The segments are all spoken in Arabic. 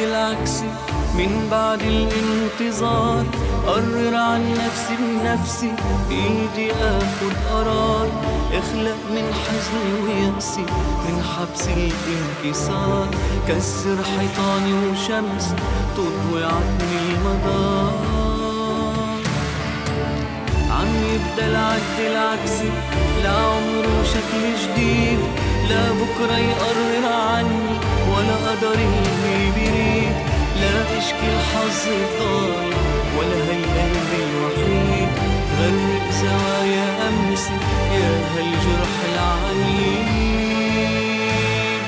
العكس من بعد الانتظار، قرر عن نفسي بنفسي، بإيدي آخد قرار، اخلق من حزني ويأسي، من حبس الانكسار، كسر حيطاني وشمس تضوي عني المدار. عم يبدأ العد العكسي لعمره شكل جديد، لا بكرة يقرر عني ولا قدر اللي بيريد، لا اشكي الحظ الضايع ولا هالقلب الوحيد، غرق زوايا امسي يا هالجرح العنيد،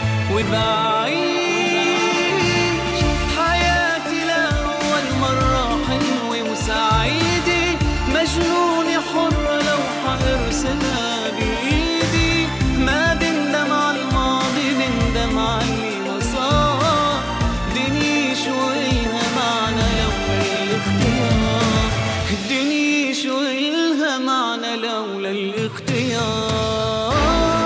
وبعيش حياتي لأول مرة حلوة وسعيدة، مجنونة حرة لو حارسلها بإيدي، ما بندم على الماضي بندم على اللي وصار، دنيا شو إلها معنى لولا الاختيار، الدنيا شو إلها معنى لولا الاختيار.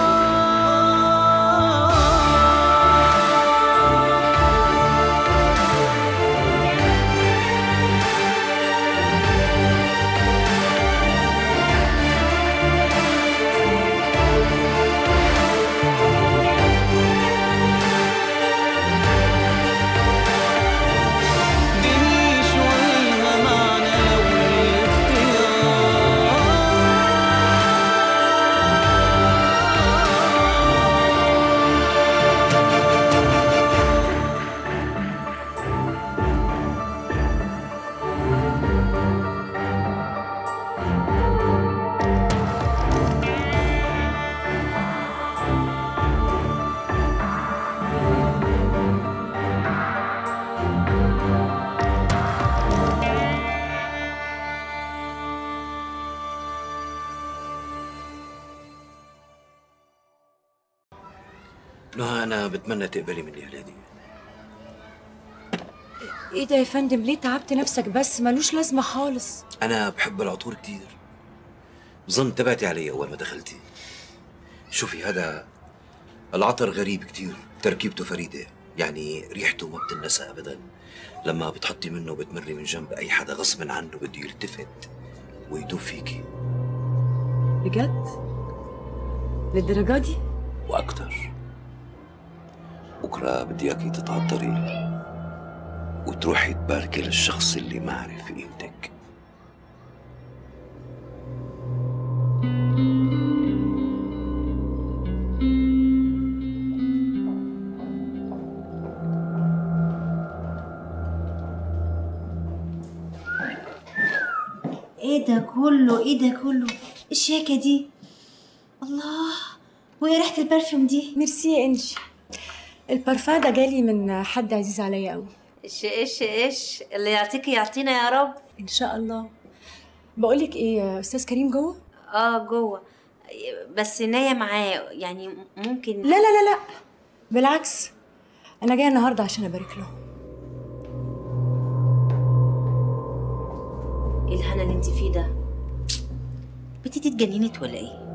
نهى أنا بتمنى تقبلي مني هالهدية. ايه ده يا فندم؟ ليه تعبت نفسك بس؟ ملوش لازمة خالص. أنا بحب العطور كتير، بظن تبعتي علي أول ما دخلتي. شوفي هذا العطر غريب كتير، تركيبته فريدة، يعني ريحته ما بتنسى أبدا. لما بتحطي منه بتمري من جنب أي حدا غصب عنه بده يلتفت ويدوب فيكي. بجد؟ للدرجة دي؟ وأكتر. بكرة بدي اياكي تتعطري وتروحي تباركي للشخص اللي ما عرف قيمتك. ايه ده كله؟ ايه ده كله؟ الشياكة دي؟ الله، وايه ريحة البرفيوم دي؟ ميرسي يا انجي. البارفان ده جالي من حد عزيز عليا قوي. ايش اللي يعطيكي يعطينا يا رب ان شاء الله. بقولك ايه، استاذ كريم جوه؟ جوه، بس نايا معاه، يعني ممكن. لا لا لا لا، بالعكس انا جايه النهارده عشان ابارك له. ايه الهنا اللي انت فيه ده؟ بنتي دي اتجننت ولا ايه؟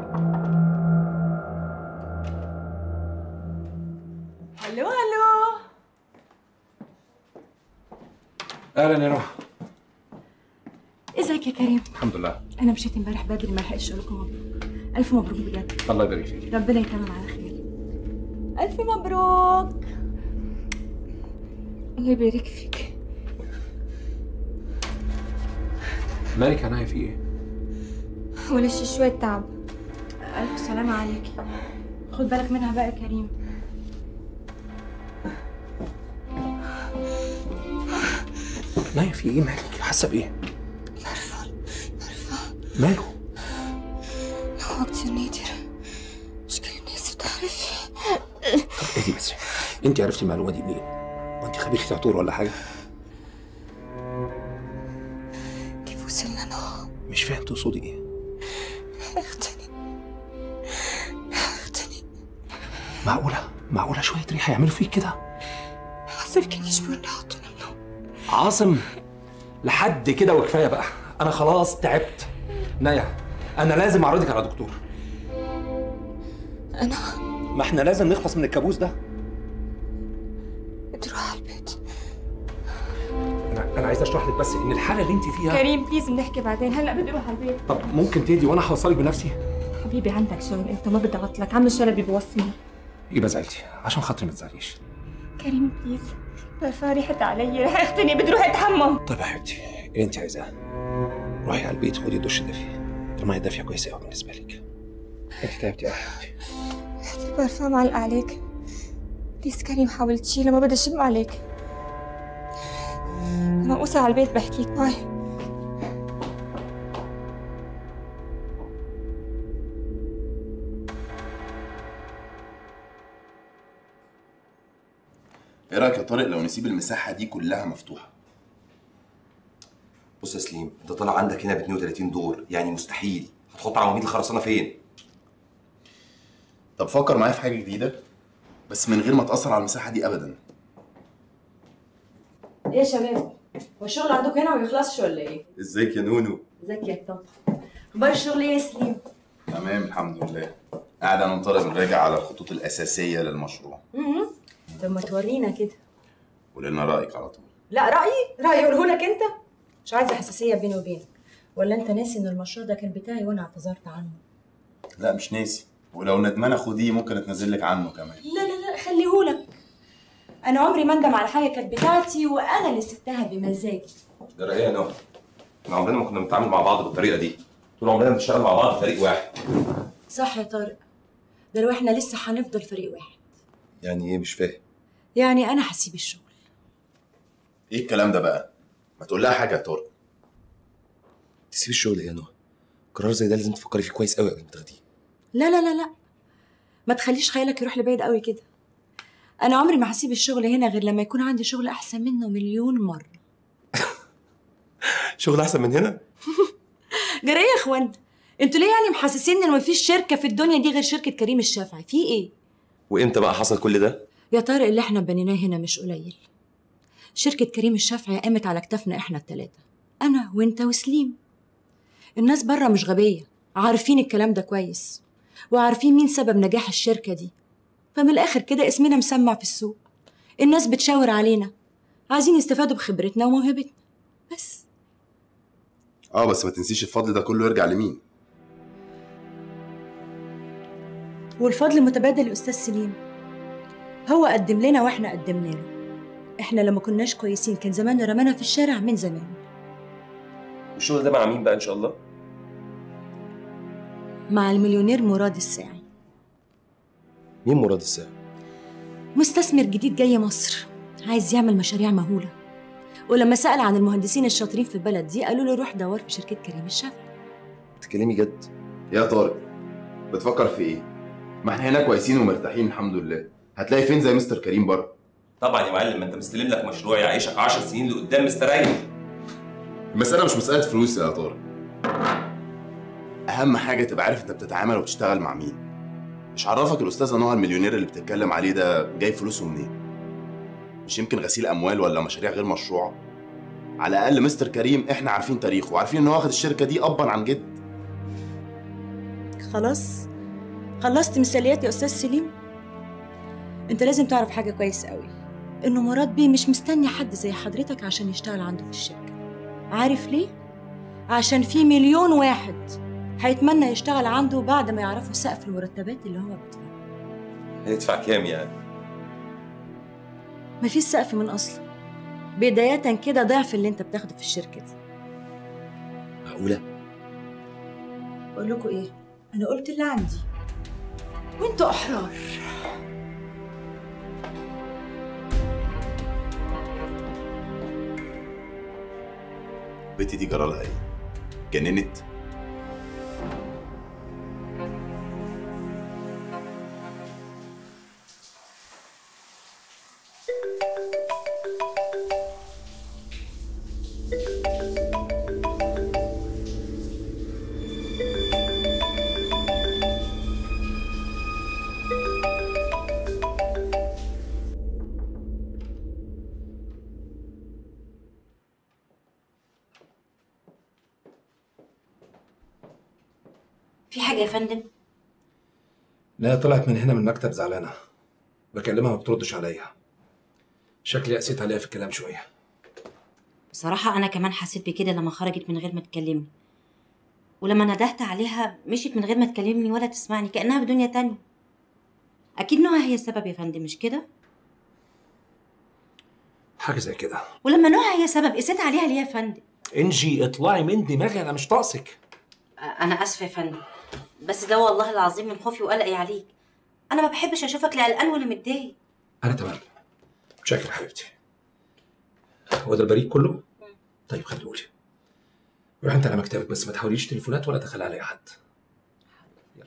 هلو هلو. اهلا يا روح. ازيك يا كريم؟ الحمد لله. انا مشيت امبارح بدري ما لحقتش اقول لكم مبروك. الف مبروك بجد. الله يبارك فيك. ربنا يتمم على خير. الف مبروك. الله يبارك فيك. مالك يا نايا، في ايه؟ ولا شويه تعب. الف سلامه عليكي. خد بالك منها بقى يا كريم. نايا في ايه؟ مالك؟ حاسه بايه؟ مرفوع. ماله؟ هو كتير نادر، مش كل الناس بتعرف. طب اهدي بس، انت عرفتي المعلومه دي منين؟ وانت خبيثه عطور ولا حاجه؟ كيف وصلنا له؟ مش فاهم تقصدي ايه؟ اختني. معقوله شويه ريحه يعملوا فيك كده؟ عاصم كان يجبرني احط منه. عاصم لحد كده وكفايه بقى، انا خلاص تعبت. نايا انا لازم اعرضك على دكتور. انا ما احنا لازم نخلص من الكابوس ده. تروح على البيت. انا عايز اشرح لك بس ان الحاله اللي انت فيها. كريم بليز بنحكي بعدين، هلا بدي اروح على البيت. طب ممكن تهدي وانا هوصلك بنفسي؟ حبيبي عندك شغل، انت ما بدي اعطلك، عم الشلبي بيوصلني. يبقى زعلتي، عشان خاطري ما تزعليش. كريم بليز، برفان ريحت علي، رح اختني، بدي اروح اتحمم. طيب يا حبيبتي اللي انت عايزاه، روحي على البيت خدي دش دافي، الميه دافيه كويسه قوي بالنسبه لك. انت تعبتي يا حبيبتي. البرفان معلق عليك، بليز كريم حاول تشيله، ما بدي اشم عليك. انا اوصل على البيت بحكيك. باي. ايه رايك يا طارق لو نسيب المساحه دي كلها مفتوحه؟ بص يا سليم، انت طالع عندك هنا ب 32 دور، يعني مستحيل. هتحط عواميد الخرسانه فين؟ طب فكر معايا في حاجه جديده بس من غير ما تاثر على المساحه دي ابدا. ايه يا شباب، هو الشغل عندكم هنا ما بيخلصش ولا ايه؟ ازيك يا نونو؟ ازيك يا طنط؟ اخبار الشغل ايه يا سليم؟ تمام الحمد لله. قاعد انا وطارق بنراجع على الخطوط الاساسيه للمشروع. طب ما تورينا كده. قول لنا رايك على طول. لا رايي اقوله لك انت. مش عايزه حساسيه بيني وبينك، ولا انت ناسي ان المشروع ده كان بتاعي وانا اعتذرت عنه؟ لا مش ناسي، ولو ندمانه خديه ممكن اتنزل لك عنه كمان. لا خليهولك. انا عمري ما اندم على حاجه كانت بتاعتي وانا اللي سبتها بمزاجي. ده ايه يا نهى؟ احنا عمرنا ما كنا بنتعامل مع بعض بالطريقه دي، طول عمرنا بنشتغل مع بعض فريق واحد. صح يا طارق، ده لو احنا لسه هنفضل فريق واحد. يعني ايه؟ مش فاهم. يعني انا هسيب الشغل. ايه الكلام ده بقى؟ ما تقول لها حاجه يا طارق. تسيب الشغل ايه يا نهى؟ قرار زي ده لازم تفكري فيه كويس قوي قبل ما تاخديه. لا ما تخليش خيالك يروح لبعيد قوي كده. انا عمري ما هسيب الشغل هنا غير لما يكون عندي شغل احسن منه مليون مره. شغل احسن من هنا؟ جرى ايه يا اخوان؟ انتوا ليه يعني محسسين ان مفيش شركه في الدنيا دي غير شركه كريم الشافعي؟ في ايه؟ وامتى بقى حصل كل ده؟ يا طارق اللي احنا بنيناه هنا مش قليل. شركه كريم الشافعي قامت على كتافنا احنا الثلاثه، انا وانت وسليم. الناس بره مش غبيه، عارفين الكلام ده كويس، وعارفين مين سبب نجاح الشركه دي. فمن الاخر كده اسمنا مسمع في السوق، الناس بتشاور علينا، عايزين يستفادوا بخبرتنا وموهبتنا بس. بس ما تنسيش الفضل ده كله يرجع لمين؟ والفضل متبادل يا استاذ سليم. هو قدم لنا واحنا قدمنا له. احنا لما كناش كويسين كان زماننا رمانا في الشارع من زمان. والشغل ده مع مين بقى ان شاء الله؟ مع المليونير مراد الساعي. مين مراد الساعي؟ مستثمر جديد جاي مصر، عايز يعمل مشاريع مهولة. ولما سأل عن المهندسين الشاطرين في البلد دي قالوا له روح دور في شركة كريم الشافعي. بتتكلمي جد؟ يا طارق بتفكر في ايه؟ ما احنا هنا كويسين ومرتاحين الحمد لله، هتلاقي فين زي مستر كريم بره؟ طبعا يا معلم، ما انت مستلم لك مشروع يعيشك 10 سنين لقدام مستريح. المسألة مش مسألة فلوس يا طارق. أهم حاجة تبقى عارف أنت بتتعامل وبتشتغل مع مين. مش عرفك الأستاذ نوع المليونير اللي بتتكلم عليه ده جايب فلوسه منين؟ مش يمكن غسيل أموال ولا مشاريع غير مشروعة؟ على الأقل مستر كريم إحنا عارفين تاريخه وعارفين إن هو واخد الشركة دي أبا عن جد. خلاص خلصت مثاليات يا أستاذ سليم؟ أنت لازم تعرف حاجة كويس قوي، إنه مراد بيه مش مستني حد زي حضرتك عشان يشتغل عنده في الشركة. عارف ليه؟ عشان في مليون واحد هيتمنى يشتغل عنده بعد ما يعرفوا سقف المرتبات اللي هو بيدفعها. هيدفع كام يعني؟ مفيش سقف من أصله، بداية كده ضعف اللي أنت بتاخده في الشركة دي. معقولة؟ بقول لكم إيه؟ أنا قلت اللي عندي وأنتوا أحرار. بنتي دي جرالها إيه؟ جننت؟ في حاجة يا فندم؟ لا، طلعت من هنا من المكتب زعلانة، بكلمها ما بتردش عليا. شكلي قسيت عليها في الكلام شويه. بصراحة أنا كمان حسيت بكده لما خرجت من غير ما تكلمني، ولما ندهت عليها مشيت من غير ما تكلمني ولا تسمعني، كأنها في دنيا تانية. أكيد نوها هي السبب يا فندم، مش كده؟ حاجه زي كده. ولما نوها هي سبب قسيت عليها ليه يا فندم؟ انجي اطلعي من دماغي، انا مش طاقسك. أنا آسفة يا فندم، بس ده والله العظيم من خوفي وقلقي عليك. أنا ما بحبش أشوفك لا قلقان ولا متضايق. انا تمام، شاكر حبيبتي. هو ده البريد كله؟ طيب خليهولي. روح انت على مكتبك، بس ما تحاوليش تليفونات ولا تدخل علي حد. يلا.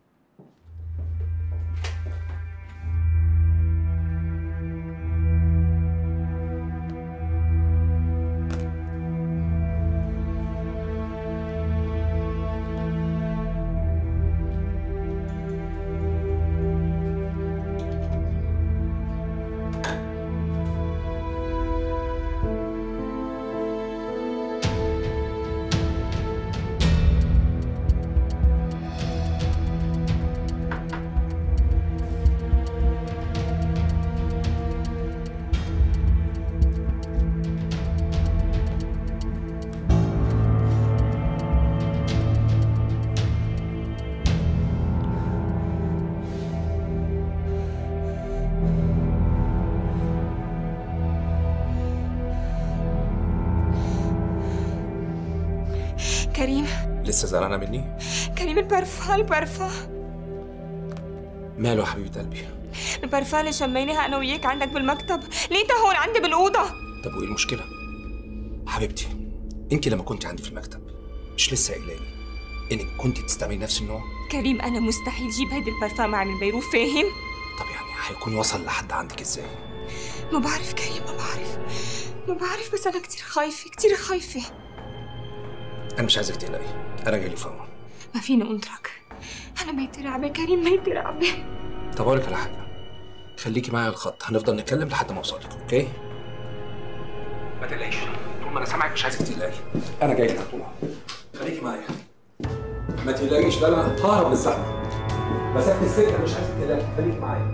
كريم لسه زعلانه مني؟ كريم، البرفان ماله يا حبيبه قلبي؟ البرفان اللي شميناها انا وياك عندك بالمكتب، لقيتها هون عندي بالاوضه. طب وايه المشكله؟ حبيبتي انت لما كنت عندي في المكتب مش لسه قايله لي انك كنت تستعملي نفس النوع؟ كريم انا مستحيل جيب هيدي البرفان معي من بيروت، فاهم؟ طب يعني هيكون وصل لحد عندك ازاي؟ ما بعرف كريم، ما بعرف، بس انا كتير خايفه. انا مش عايزك تقلقي، انا جاي لي فورا. ما فيني انطرك، انا ميت رعبه كريم، ميت رعبه. طب اقول لك على حاجه، خليكي معايا على الخط، هنفضل نتكلم لحد ما اوصلك، اوكي؟ ما تقلقيش، طول ما انا سامعك مش عايزك تقلقي، انا جاي لك على طول. خليكي معايا، ما تقلقيش، لا انا ههرب من الزحمه، مسافه السكه مش عايزك تقلقي، خليكي معايا.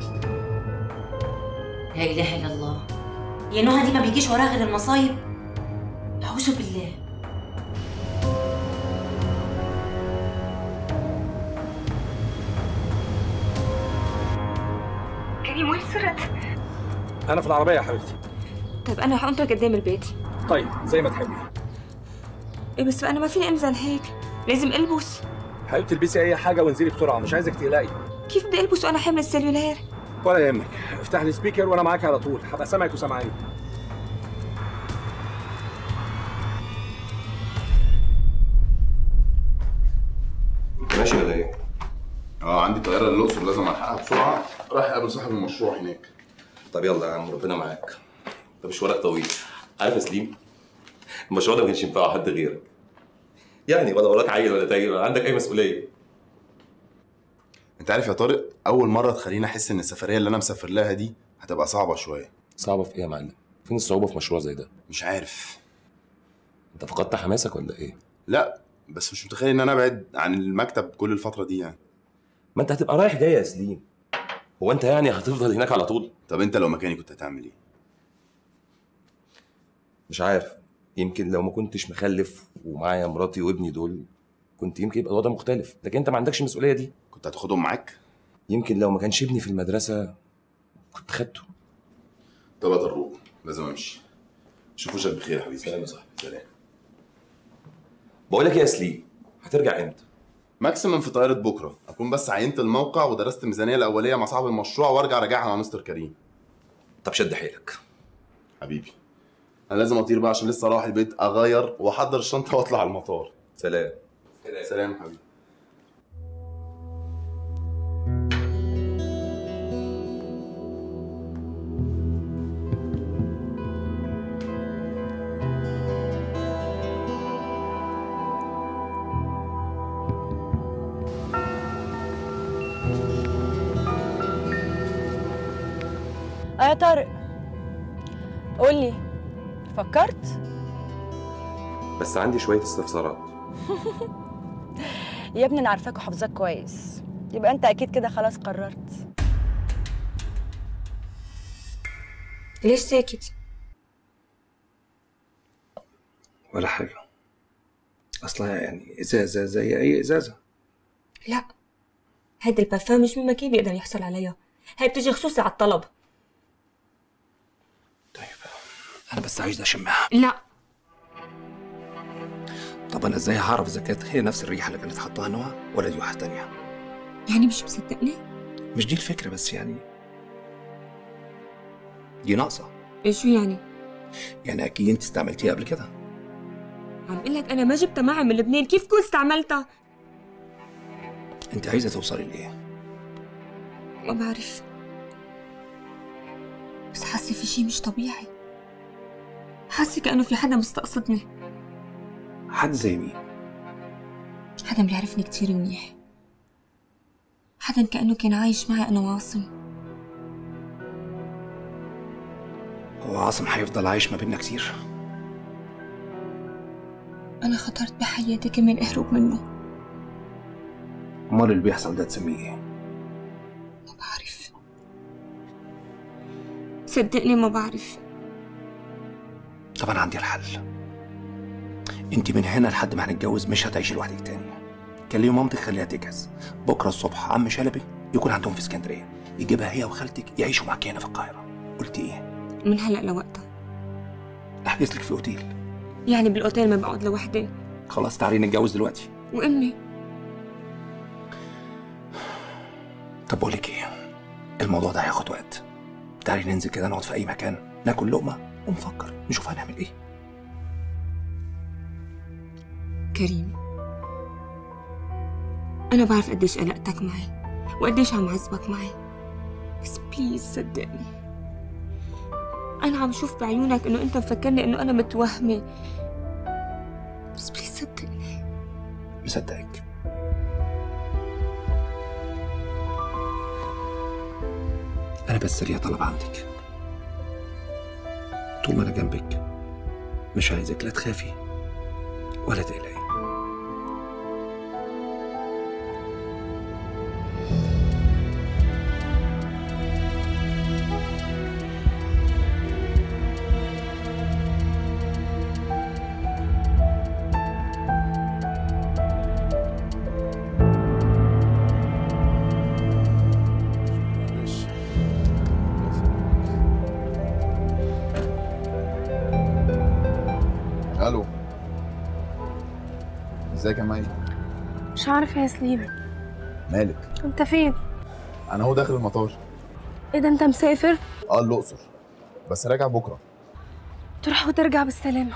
لا اله الا الله، يا نوها دي ما بيجيش وراها غير المصايب. اعوذ بالله. كريم وين سرت؟ انا في العربيه يا حبيبتي. طيب انا رح انطرك قدام البيت. طيب زي ما تحبي. ايه بس انا ما فيني انزل هيك، لازم البس. حبيبتي البسي اي حاجه وانزلي بسرعه، مش عايزك تقلقي. كيف بدي البس وانا حامل السلولار؟ ولا يهمك، افتح لي سبيكر وانا معاك على طول، هبقى سامعك وسامعاني. ماشي ولا ايه؟ عندي طياره للاقصر لازم الحقها بسرعه، رايح اقابل صاحب المشروع هناك. طب يلا يا عم، ربنا معاك. ده مشوارك طويل. عارف يا سليم، المشروع ده ما كانش ينفعه حد غيرك. يعني ولا وراك عيل ولا تايل ولا عندك اي مسؤوليه. انت عارف يا طارق، اول مره تخليني احس ان السفريه اللي انا مسافر لها دي هتبقى صعبه شويه. صعبه في ايه يا معلم؟ فين الصعوبه في مشروع زي ده؟ مش عارف. انت فقدت حماسك ولا ايه؟ لا بس مش متخيل ان انا ابعد عن المكتب كل الفتره دي يعني. ما انت هتبقى رايح جاي يا سليم. هو انت يعني هتفضل هناك على طول؟ طب انت لو مكاني كنت هتعمل ايه؟ مش عارف، يمكن لو ما كنتش مخلف ومعايا مراتي وابني دول كنت يمكن يبقى الوضع مختلف، لكن انت ما عندكش المسؤوليه دي. كنت هتاخدهم معاك؟ يمكن لو ما كانش ابني في المدرسه كنت خدته. طب يا طروق لازم امشي. اشوف وشك بخير يا حبيبي. سلام يا صاحبي. سلام. بقول لك ايه يا سليم، هترجع امتى؟ ماكسيمم في طياره بكره، اكون بس عينت الموقع ودرست الميزانيه الاوليه مع صاحب المشروع وارجع راجعها مع مستر كريم. طب شد حيلك حبيبي. انا لازم اطير بقى عشان لسه اروح البيت اغير واحضر الشنطه واطلع على المطار. سلام. سلام حبيبي. يا طارق قولي، فكرت؟ بس عندي شويه استفسارات. يا ابني انا عارفاك وحافظاك كويس، يبقى انت اكيد كده خلاص قررت. ليش ساكت؟ ولا حاجة، أصلها يعني إزازة زي أي إزازة. لا، هيدا البارفان مش من مكان بيقدر يحصل عليها، هي بتجي خصوصي على الطلب. طيب أنا بس عايز أشمها. لا. طب أنا إزاي هعرف إذا كانت هي نفس الريحة اللي كانت حاطاها نوع ولا دي واحدة تانية؟ يعني مش مصدقني؟ مش دي الفكرة، بس يعني دي ناقصة. شو يعني؟ يعني أكيد أنت استعملتيها قبل كده. عم اقول لك انا ما جبتها معي من لبنان، كيف كنت استعملتها؟ أنت عايزة توصلي لإيه؟ ما بعرف، بس حاسة في شي مش طبيعي. حاسة كأنه في حدا مستقصدني. حد زي مين؟ حدا بيعرفني كتير منيح، حدا كأنه كان عايش معي أنا وعاصم. هو عاصم هيفضل عايش ما بيننا كتير؟ أنا خطرت بحياتي كمان أهرب منه. أمال اللي بيحصل ده تسميه إيه؟ ما بعرف، صدقني ما بعرف. طب أنا عندي الحل. أنت من هنا لحد ما هنتجوز مش هتعيشي لوحدك تاني. كلمي مامتك خليها تجهز، بكرة الصبح عم شلبي يكون عندهم في اسكندرية، يجيبها هي وخالتك يعيشوا معاكي هنا في القاهرة. قلتي إيه؟ من هلأ لوقتها أحجز لك في أوتيل. يعني بالأوتيل ما بقعد لوحدي؟ خلاص تعالي نتجوز دلوقتي. وأمي؟ طب بقول لك إيه؟ الموضوع ده هياخد وقت. تعالي ننزل كده نقعد في أي مكان ناكل لقمة ونفكر نشوف هنعمل إيه. كريم، أنا بعرف قديش قلقتك معي وقديش عم عذبك معي، بس بليز صدقني. أنا عم شوف بعيونك إنه أنت مفكرني إنه أنا متوهمة، بس بليز صدقني. مصدقك. أنا بس ليا طلب عندك. طول ما أنا جنبك مش عايزك لا تخافي ولا تقلقي. الو، ازيك يا مي؟ مش عارفة يا سليم. مالك؟ انت فين؟ انا هو داخل المطار. ايه ده، انت مسافر؟ الاقصر، بس راجع بكره. تروح وترجع بالسلامة.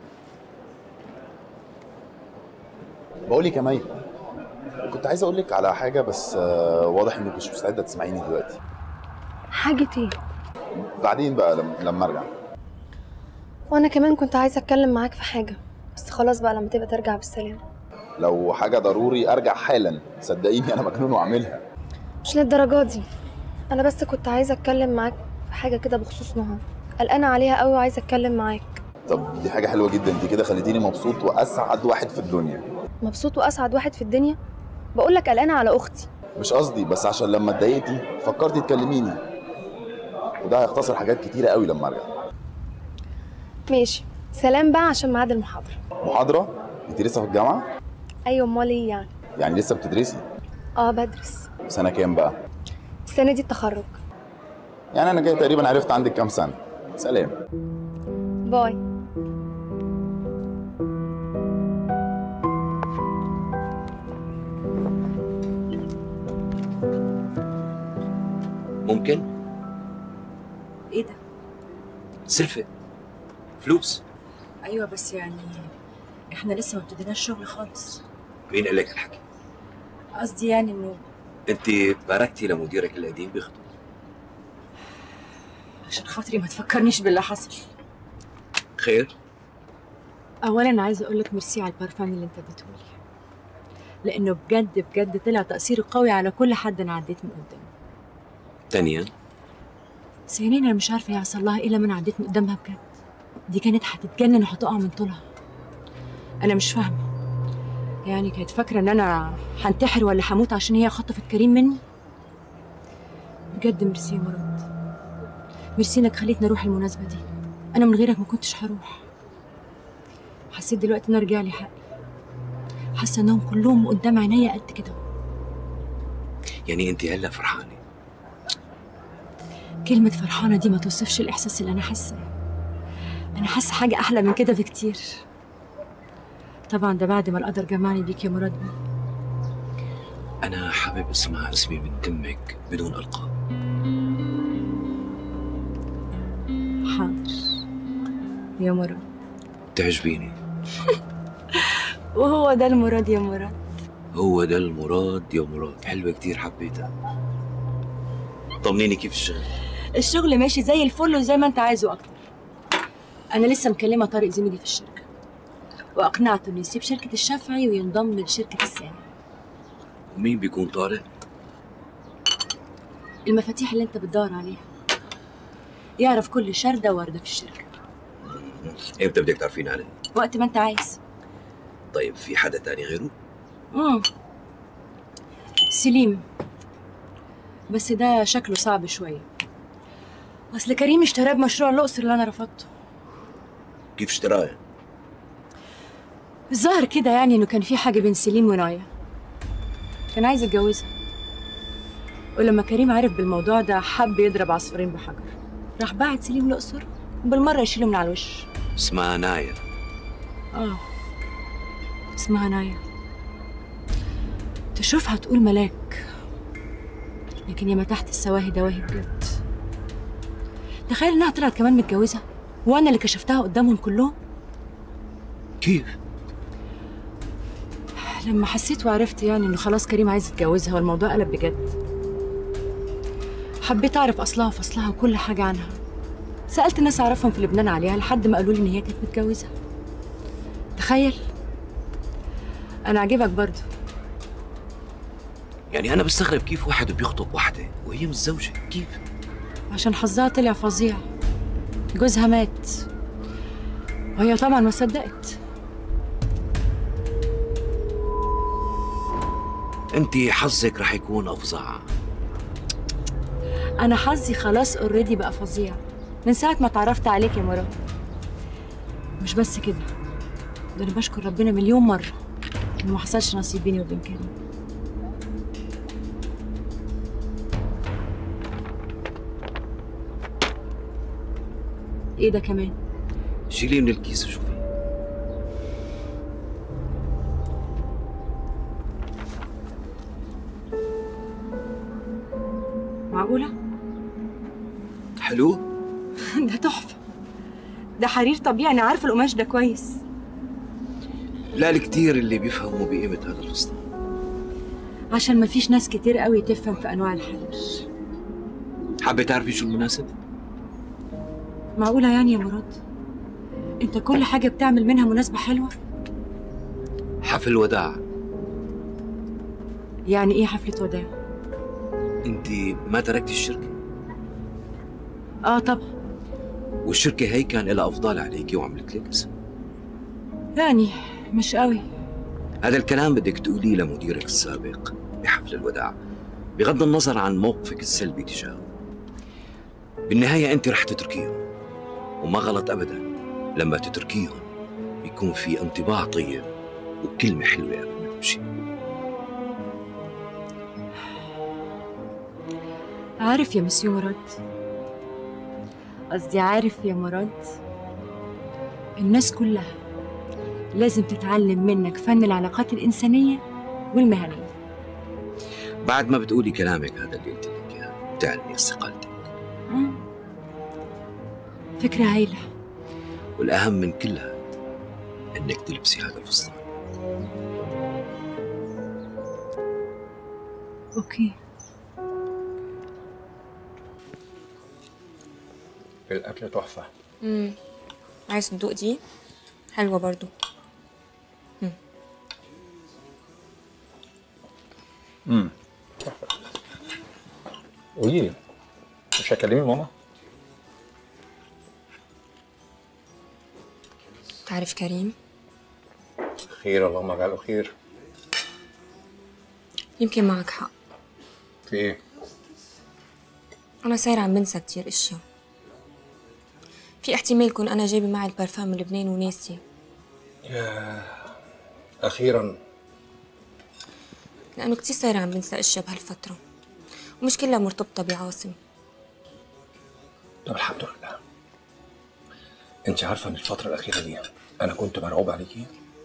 بقول لك يا مي، كنت عايز اقول لك على حاجه بس واضح انك مش مستعده تسمعيني دلوقتي. حاجة ايه؟ بعدين بقى لما ارجع. وانا كمان كنت عايزة اتكلم معاك في حاجة، بس خلاص بقى لما تبقى ترجع بالسلامة. لو حاجه ضروري ارجع حالا، صدقيني انا مجنون واعملها. مش للدرجة دي، انا بس كنت عايزة اتكلم معاك في حاجة كده بخصوص نهى، قلقانة عليها قوي وعايزة اتكلم معاك. طب دي حاجه حلوه جدا، انت كده خليتيني مبسوط واسعد واحد في الدنيا. مبسوط واسعد واحد في الدنيا؟ بقول لك قلقانة على اختي. مش قصدي، بس عشان لما اتضايقتي فكرتي تكلميني، وده هيختصر حاجات كتيره قوي لما ارجع. ماشي، سلام بقى عشان ميعاد المحاضرة. محاضره؟ انت لسه في الجامعه؟ ايوه، امال ايه يعني؟ يعني لسه بتدرسي؟ اه بدرس. سنه كام بقى؟ السنة دي التخرج. يعني انا جاي تقريبا عرفت عندك كام سنه. سلام. باي. ممكن؟ ايه ده؟ سلفة فلوس. ايوه بس يعني احنا لسه ما ابتديناش شغل خالص. مين قال لك الحكي؟ قصدي يعني انه انت باركتي لمديرك القديم بيخطب. عشان خاطري ما تفكرنيش باللي حصل. خير؟ اولا عايزه اقول لك ميرسي على البارفان اللي انت اديتهولي، لانه بجد بجد طلع تاثيره قوي على كل حد انا عديت من قدامه. ثانيا سنين انا مش عارفه يحصل لها ايه لما انا عديت من قدامها بجد. دي كانت هتتجنن وهتقع من طولها. انا مش فاهمه، يعني كانت فاكره ان انا هنتحر ولا هموت عشان هي خطفت كريم مني. بجد ميرسي يا مراد، ميرسي انك خليتني اروح المناسبه دي. انا من غيرك ما كنتش هروح. حسيت دلوقتي ان رجع لي حقي. حاسه انهم كلهم قدام عينيا قد كده. يعني انت هلا فرحانه؟ كلمه فرحانه دي ما توصفش الاحساس اللي انا حاساه. انا حاسه حاجه احلى من كده بكتير. طبعا ده بعد ما القدر جمعني بيك يا مراد بيه. انا حابب اسمع اسمي من تمك بدون القاب. حاضر يا مراد. تعجبيني. وهو ده المراد يا مراد. هو ده المراد يا مراد. حلوة كتير، حبيتها. طمنيني كيف الشغل؟ الشغل ماشي زي الفل وزي ما انت عايزه اكتر. انا لسه مكلمه طارق زميلي في الشركه واقنعته انه يسيب شركه الشافعي وينضم لشركه السامي. ومين بيكون طارق؟ المفاتيح اللي انت بتدور عليها. يعرف كل شردة ووردة في الشركة. امتى بدك تعرفين عليه؟ وقت ما انت عايز. طيب في حدا تاني غيره؟ سليم، بس ده شكله صعب شوية. اصل كريم اشتراه بمشروع الأقصر اللي انا رفضته. كيف اشتراه؟ الظاهر كده يعني انه كان في حاجة بين سليم ونايا. كان عايز يتجوزها، ولما كريم عرف بالموضوع ده حب يضرب عصفورين بحجر. راح باعت سليم الأقصر وبالمرة يشيله من على الوش. اسمها نايا. اسمها نايا. تشوفها تقول ملاك، لكن يا ما تحت السواهي دواهي بجد. تخيل انها طلعت كمان متجوزة وانا اللي كشفتها قدامهم كلهم. كيف؟ لما حسيت وعرفت يعني انه خلاص كريم عايز يتجوزها والموضوع قلب بجد. حبيت اعرف اصلها وفصلها وكل حاجة عنها. سألت ناس اعرفهم في لبنان عليها لحد ما قالوا لي ان هي كانت متجوزة. تخيل. انا عجبك برضه. يعني انا بستغرب كيف واحد بيخطب واحدة وهي متزوجة، كيف؟ عشان حظها طلع فظيع. جوزها مات وهي طبعا ما صدقت. انت حظك رح يكون افظع. انا حظي خلاص اوريدي بقى فظيع من ساعة ما اتعرفت عليك يا مراد. مش بس كده، ده انا بشكر ربنا مليون مرة انه ما حصلش نصيب بيني وبين كريم. ايه ده كمان؟ شيليه من الكيس وشوفي. معقولة؟ حلو؟ ده تحفة. ده حرير طبيعي، أنا عارفة القماش ده كويس. لا الكتير اللي بيفهموا بقيمة هذا الفستان. عشان ما فيش ناس كتير قوي تفهم في أنواع الحرير. حابة تعرفي شو المناسب؟ معقولة يعني يا مراد؟ أنت كل حاجة بتعمل منها مناسبة حلوة؟ حفل وداع. يعني إيه حفلة وداع؟ أنت ما تركتي الشركة؟ طبعا. والشركة هي كان لها أفضال عليكي وعملت لك اسم. يعني مش قوي. هذا الكلام بدك تقوليه لمديرك السابق بحفل الوداع، بغض النظر عن موقفك السلبي تجاهه. بالنهاية أنت رح تتركيهم، وما غلط أبدا لما تتركيهم بيكون في انطباع طيب وكلمة حلوة قبل ما تمشي. عارف يا مسيو مراد، قصدي عارف يا مراد، الناس كلها لازم تتعلم منك فن العلاقات الإنسانية والمهنية. بعد ما بتقولي كلامك هذا اللي قلت لك اياه بتعلني استقالتك. فكرة هايلة. والأهم من كل هذا إنك تلبسي هذا الفستان. أوكي. الأكل تحفة. عايز تدوق دي؟ حلوة برضو. تحفة. قولي لي، مش هكلمي ماما؟ تعرف كريم؟ خير، اللهم اجعله خير. يمكن معك حق. في ايه؟ أنا صايرة عم بنسى كتير أشياء. في احتمال كون أنا جايبة معي البرفان من لبنان وناسية. يا أخيراً. لأنه كتير صايرة عم بنسى أشياء بهالفترة، ومش كلها مرتبطة بعاصم. طب الحمد لله. أنت عارفة إن الفترة الأخيرة دي أنا كنت مرعوب عليكي؟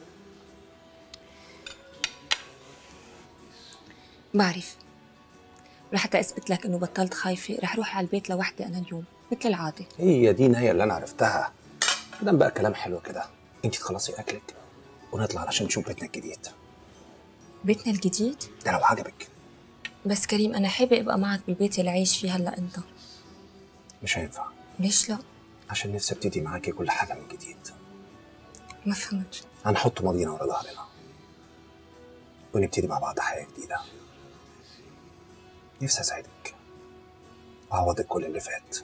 بعرف، ولحتى أثبت لك إنه بطلت خايفة رح روح على البيت لوحدي أنا اليوم مثل العادة. هي دي نهاية اللي أنا عرفتها. مادام بقى كلام حلو كده، أنت تخلصي أكلك ونطلع علشان نشوف بيتنا الجديد. بيتنا الجديد؟ ده لو عجبك. بس كريم أنا حابة أبقى معك بالبيت اللي عايش فيه هلا أنت. مش هينفع. ليش لا؟ عشان نفسي ابتدي معاكي كل حاجة من جديد. ما فهمت. هنحط ماضينا ورا ظهرنا ونبتدي مع بعض حياة جديدة. نفسي أساعدك وأعوضك كل اللي فات.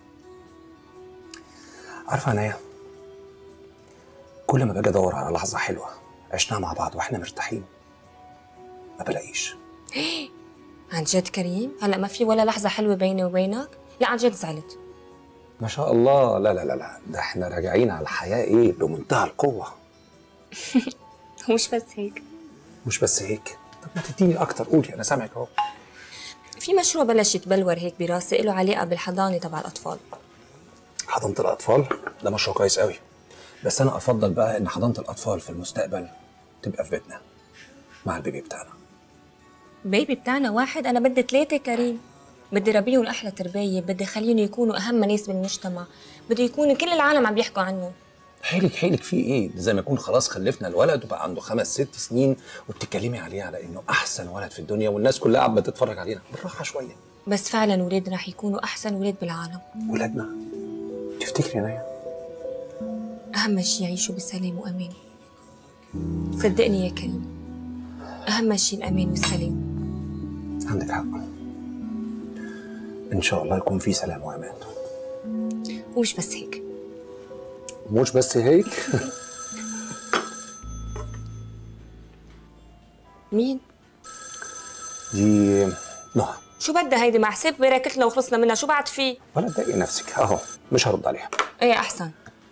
عارفة عنايا، كل ما باجي أدور على لحظة حلوة عشناها مع بعض وإحنا مرتاحين ما بلاقيش. عن جد كريم؟ هلا ما في ولا لحظة حلوة بيني وبينك؟ لا عن جد زعلت. ما شاء الله. لا لا لا لا، ده احنا راجعين على الحياة ايه بمنتهى القوة. مش بس هيك. مش بس هيك؟ طب ما تديني أكتر، قولي أنا سامعك أهو. في مشروع بلش يتبلور هيك براسي له علاقة بالحضانة تبع الأطفال. حضانة الأطفال؟ ده مشروع كويس قوي، بس أنا أفضل بقى إن حضانة الأطفال في المستقبل تبقى في بيتنا مع البيبي بتاعنا. بيبي بتاعنا واحد؟ أنا بدي 3 كريم. بدي ربيهم أحلى تربية، بدي خليهم يكونوا أهم ناس بالمجتمع، بدي يكونوا كل العالم عم بيحكوا عنهم. حيلك فيه إيه؟ زي ما يكون خلاص خلفنا الولد وبقى عنده 5 6 سنين وبتتكلمي عليه على إنه أحسن ولد في الدنيا والناس كلها عم بتتفرج علينا. بالراحة شوية. بس فعلا ولادنا رح يكونوا أحسن ولاد بالعالم. ولادنا؟ تفتكري نايا؟ أهم شيء يعيشوا بسلام وأمان. صدقني يا كريم، أهم شيء الأمان والسلام. عندك حق. إن شاء الله يكون في سلام وأمان. ومش بس هيك. مش بس هيك؟ مين؟ دي نهى. شو بدها هيدي؟ مع حساب باركتنا وخلصنا منها، شو بعد فيه؟ ولا تضايقي نفسك أهو، مش هرد عليها. إيه أحسن.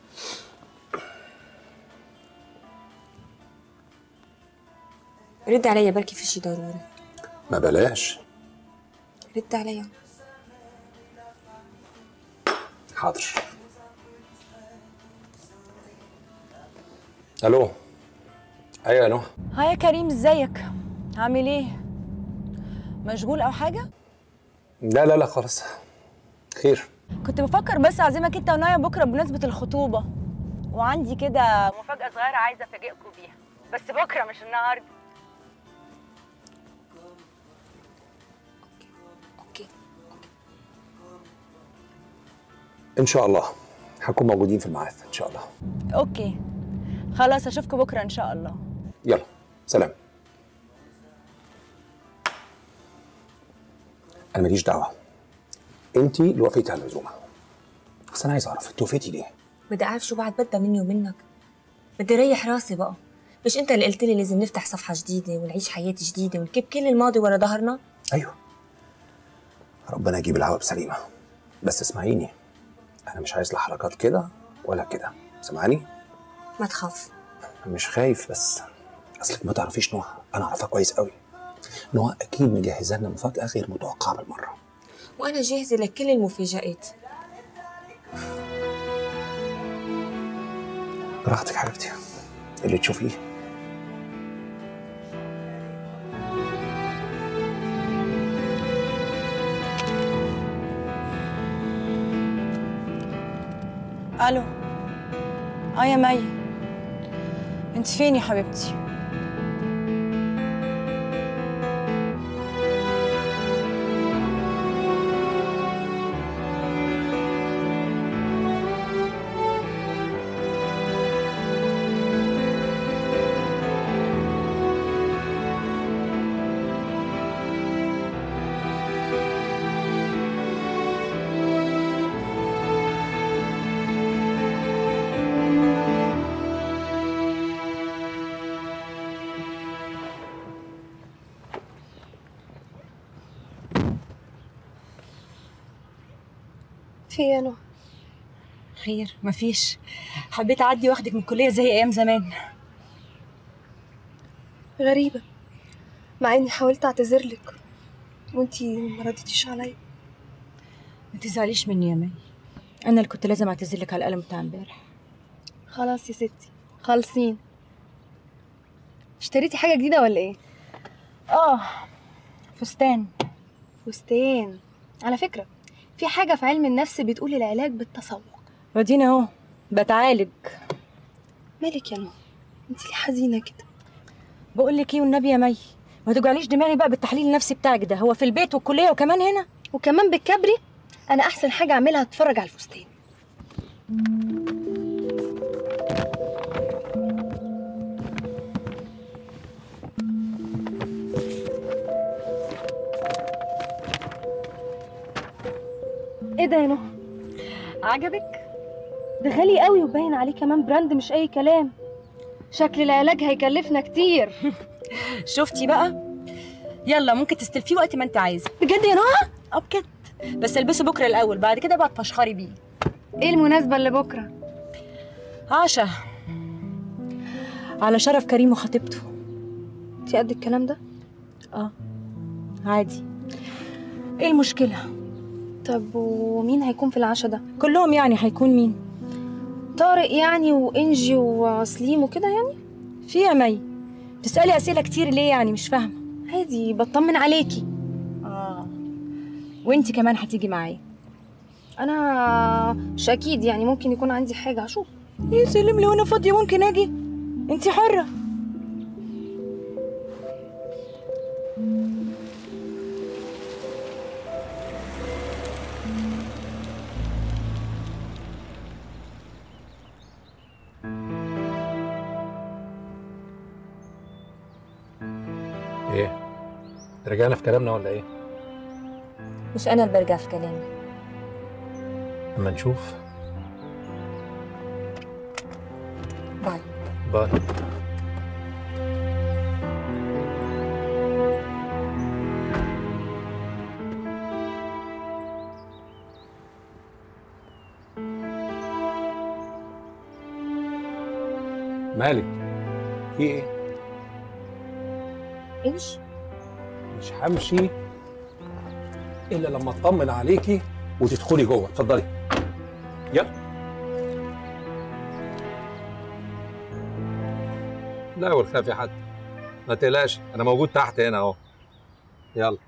رد عليا بركي في شي ضروري. ما بلاش. رد عليا. حاضر. الو. ايوه يا نهى. هاي يا كريم، ازيك؟ عامل ايه؟ مشغول او حاجه؟ لا لا لا خالص، خير. كنت بفكر بس اعزمك انت ونايا بكره بمناسبه الخطوبه، وعندي كده مفاجاه صغيره عايزه افاجئكم بيها، بس بكره مش النهارده. اوكي. ان شاء الله هنكون موجودين في الميعاد ان شاء الله. اوكي خلاص، اشوفكم بكره ان شاء الله. يلا سلام. انا ماليش دعوه، انت اللي وافقتي على العزومه، بس انا عايز اعرف انت وافقتي ليه؟ بدي اعرف شو بعد بدها مني ومنك. بدي اريح راسي بقى. مش انت اللي قلت لي لازم نفتح صفحه جديده ونعيش حياه جديده ونكب كل الماضي ورا ظهرنا؟ ايوه، ربنا يجيب العوض بسليمه، بس اسمعيني، انا مش عايز لا حركات كده ولا كده، سامعاني؟ ما تخاف. مش خايف، بس اصلك ما تعرفيش نهى، انا اعرفها كويس قوي. نهى اكيد مجهزه لنا مفاجاه غير متوقعه بالمره. وانا جاهزه لكل المفاجآت. براحتك حبيبتي، اللي تشوفيه. الو. يا مي، انت فين يا حبيبتي؟ في يا نهى؟ خير، مفيش. حبيت اعدي واخدك من الكليه زي ايام زمان. غريبة، مع اني حاولت اعتذر لك وانتي ما رديتيش عليا. ما تزعليش مني يا مي، انا اللي كنت لازم اعتذر لك على القلم بتاع امبارح. خلاص يا ستي، خالصين. اشتريتي حاجة جديدة ولا ايه؟ فستان. فستان. على فكرة في حاجة في علم النفس بتقول العلاج بالتسوق. ودينا اهو بتعالج. مالك يا نور؟ انتي ليه حزينة كده؟ بقول لك ايه والنبي يا مي، ما توجعليش دماغي بقى بالتحليل النفسي بتاعك ده. هو في البيت والكليه وكمان هنا وكمان بالكبري. انا احسن حاجة اعملها اتفرج على الفستان. ايه ده يا نهى؟ عجبك؟ ده غالي قوي وباين عليه كمان براند مش اي كلام. شكل العلاج هيكلفنا كتير. شفتي بقى؟ يلا ممكن تستلفيه وقت ما انت عايزه. بجد يا نهى؟ بجد، بس البسه بكره الاول، بعد كده بقى تفشخري بيه. ايه المناسبة اللي بكره؟ عشا على شرف كريم وخطيبته. انتي قد الكلام ده؟ عادي، ايه المشكله؟ طب ومين هيكون في العشاء ده؟ كلهم يعني. هيكون مين؟ طارق يعني وانجي وسليم وكده يعني؟ في يا مي تسالي اسئله كتير ليه يعني؟ مش فاهمه. عادي، بطمن عليكي. وانتي كمان هتيجي معايا؟ انا مش اكيد يعني، ممكن يكون عندي حاجه هشوف. يا سلم، لو انا فاضيه ممكن اجي، انتي حره. ايه؟ رجعنا في كلامنا ولا ايه؟ مش أنا اللي برجع في كلامي. اما نشوف. باي. باي. مالك؟ في ايه؟ امشي. مش همشي الا لما اطمن عليكي وتدخلي جوه. اتفضلي. يلا. لا والخافي حد، ما تقلقش، انا موجود تحت هنا اهو. يلا.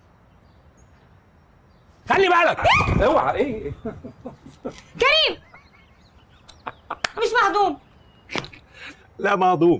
خلي بالك. اوعى. ايه؟ كريم مش مهضوم. لا مهضوم.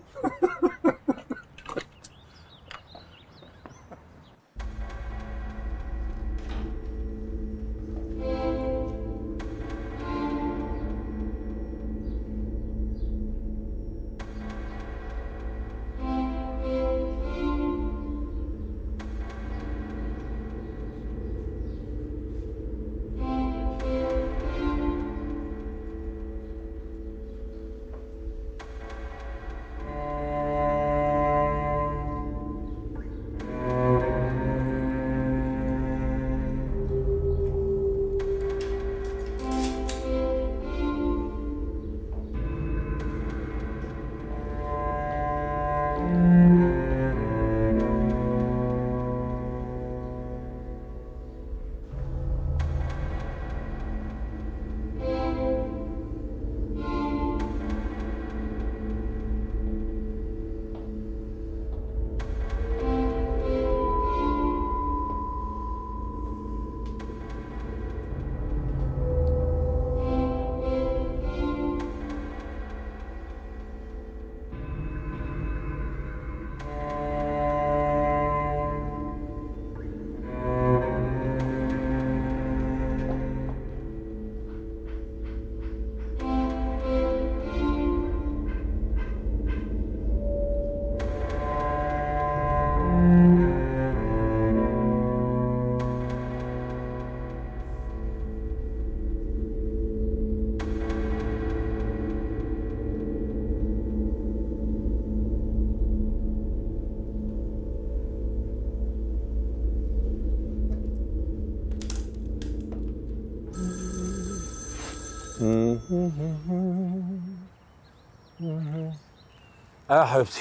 يا حبيبتي.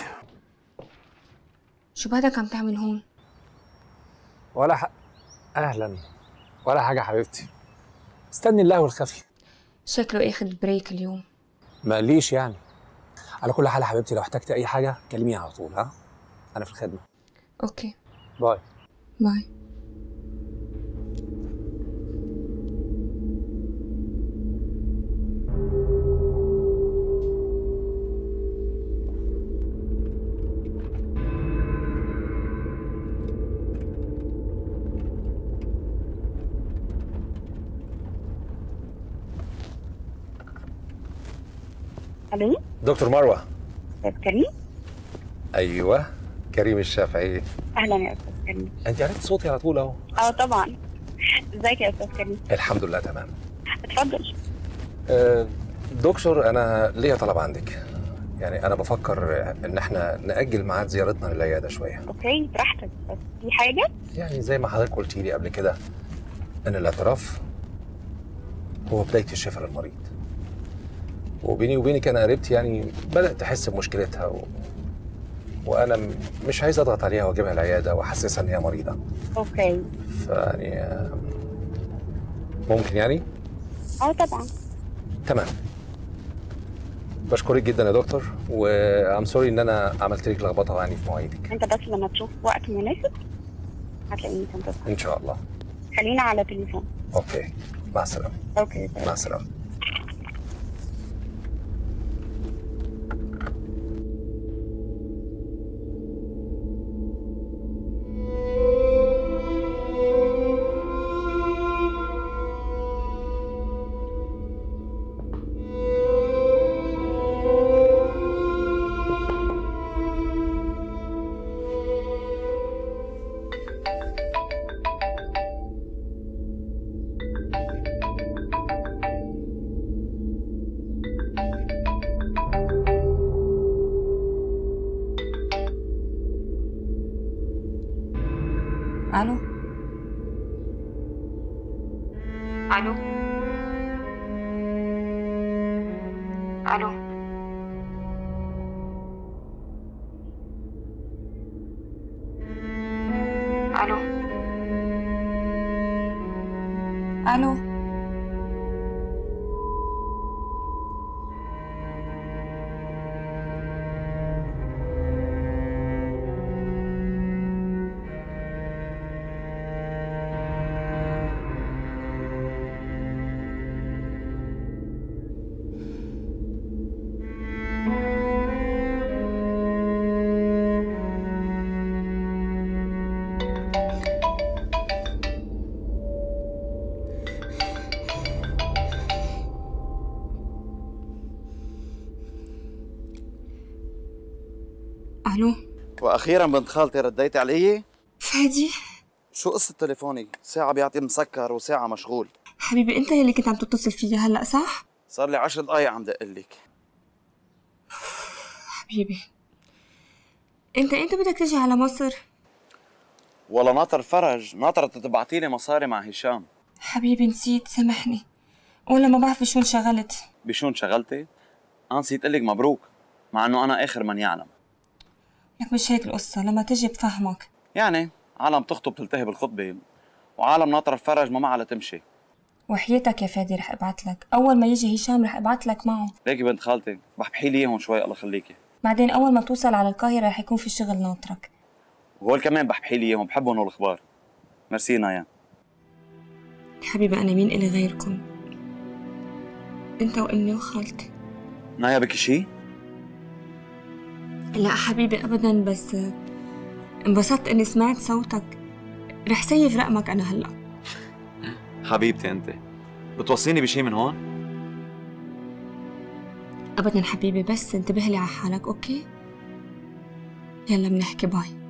شو بدك عم تعمل هون؟ ولا اهلا ولا حاجه حبيبتي. استني اللهو الخفي. شكله اخد بريك اليوم. ما قاليش يعني. على كل حال يا حبيبتي لو احتجتي اي حاجه كلميني على طول. ها انا في الخدمه. اوكي باي. باي. الو دكتور مروه. استاذ كريم. ايوه كريم الشافعي. اهلا يا استاذ كريم. انت عرفت صوتي على طول اهو. طبعا. ازيك يا استاذ كريم؟ الحمد لله تمام. اتفضل. دكتور انا ليا طلب عندك. يعني انا بفكر ان احنا ناجل ميعاد زيارتنا للعياده شويه. اوكي براحتك، بس في حاجه؟ يعني زي ما حضرتك قلتي لي قبل كده ان الاعتراف هو بدايه الشفاء للمريض. وبيني وبينك انا قريبتي يعني بدات تحس بمشكلتها وانا مش عايز اضغط عليها واجيبها العياده واحسسها ان هي مريضه. اوكي. فيعني ممكن يعني؟ طبعا. تمام. بشكرك جدا يا دكتور وام سوري ان انا عملت لك لخبطه يعني في مواعيدك. انت بس لما تشوف وقت مناسب هتلاقيني تنتظر. ان شاء الله. خلينا على تليفون. اوكي مع السلامه. اوكي مع السلامه. الو الو الو الو الو الو. واخيرا بنت خالتي رديتي علي؟ فادي شو قصة تليفوني؟ ساعة بيعطي مسكر وساعة مشغول. حبيبي انت يلي كنت عم تتصل فيي هلا صح؟ صار لي 10 دقايق عم دقلك. حبيبي انت بدك تجي على مصر؟ والله ناطر فرج، ناطرة تبعتي لي مصاري مع هشام. حبيبي نسيت سامحني، ولا ما بعرف بشو انشغلت. بشو انشغلتي؟ انا نسيت اقول لك مبروك، مع انه انا اخر من يعلم. لك مش هيك القصة، لما تجي بفهمك. يعني عالم تخطب تلتهي بالخطبة، وعالم ناطرة فرج ما معها لتمشي. وحياتك يا فادي رح ابعت لك، اول ما يجي هشام رح ابعت لك معه. ليكي بنت خالتي بحبحي لي اياهم شوي الله يخليكي. بعدين اول ما توصل على القاهرة رح يكون في شغل ناطرك. وهول كمان بحبحي لي اياهم، بحبهم الاخبار. ميرسي نايا. حبيبي انا مين الي غيركم؟ انت وامي وخالتي. نايا بكي شي؟ لا حبيبي ابدا، بس انبسطت اني سمعت صوتك. رح سيف رقمك انا هلا. حبيبتي انت بتوصيني بشي من هون؟ ابدا حبيبي، بس انتبه لي على حالك اوكي؟ يلا بنحكي باي.